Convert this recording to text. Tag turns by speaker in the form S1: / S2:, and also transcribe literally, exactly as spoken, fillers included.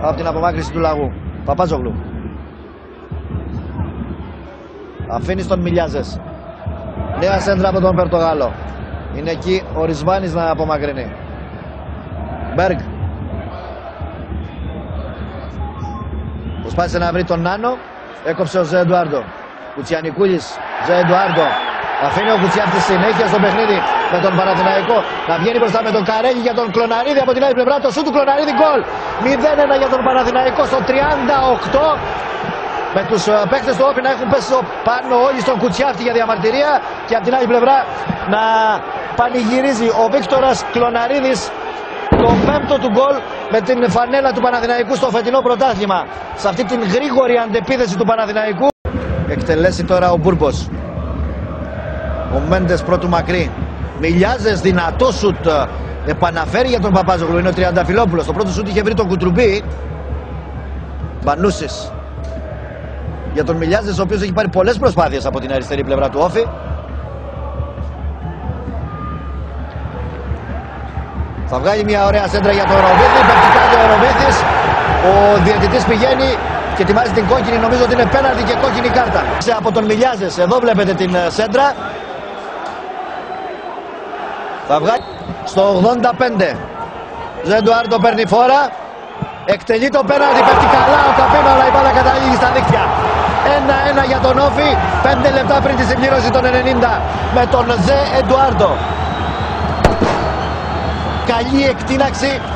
S1: από την απομάκρυνση του Λαγού. Παπάζογλου. Αφήνει στον Μιλιάζες. Νέα σέντρα από τον Πορτογάλο. Είναι εκεί ο Ρισβάνης να απομακρυνεί. Μπέργκ. Προσπάθησε να βρει τον Νάνο. Έκοψε ο Ζε Εντουάρντο. Κουτσιανικούλης. Ζε Εντουάρντο. Αφήνει ο Κουτσιάφτης συνέχεια στο παιχνίδι με τον Παναθηναϊκό. Να βγαίνει μπροστά με τον Καρέγη για τον Κλωναρίδη από την άλλη πλευρά. Το σου του Κλωναρίδη γκολ. μηδέν ένα για τον Παναθηναϊκό στο τριάντα οκτώ. Με τους παίκτες του Όφη να έχουν πέσει πάνω όλοι στον Κουτσιάφτη για διαμαρτυρία. Και από την άλλη πλευρά να πανηγυρίζει ο Βίκτορας Κλωναρίδης το πέμπτο του γκολ με την φανέλα του Παναθηναϊκού στο φετινό πρωτάθλημα. Σε αυτή την γρήγορη αντεπίθεση του Παναθηναϊκού. Εκτελέσει τώρα ο Μπούρμπος. Ο Μέντες πρώτου μακρύ. Μιλιάζες, δυνατό σουτ. Επαναφέρει για τον Παπάζογλου. Είναι ο Τριανταφυλόπουλος. Το πρώτο σουτ είχε βρει τον Κουτρουμπή. Μπανούσης. Για τον Μιλιάζες, ο οποίος έχει πάρει πολλές προσπάθειες από την αριστερή πλευρά του Όφη. Θα βγάλει μια ωραία σέντρα για τον Ροβίθη. Πέφτει κάτω ο Ροβίθης. Ο διαιτητής πηγαίνει και ετοιμάζει την κόκκινη. Νομίζω ότι είναι πέναλτι και κόκκινη κάρτα. Από τον Μιλιάζες. Εδώ βλέπετε την σέντρα. Θα βγάλει στο ογδόντα πέντε. Ζε Εντουάρντο παίρνει φόρα. Εκτελεί το πέναλτι. Πέφτει καλά ο Καπίνο, αλλά η μπάλα καταλήγει στα δίκτυα. ένα ένα για τον Όφη. πέντε λεπτά πριν τη συμπλήρωση των ενενήντα με τον Ζε Εντουάρντο. Καλή εκτείναξη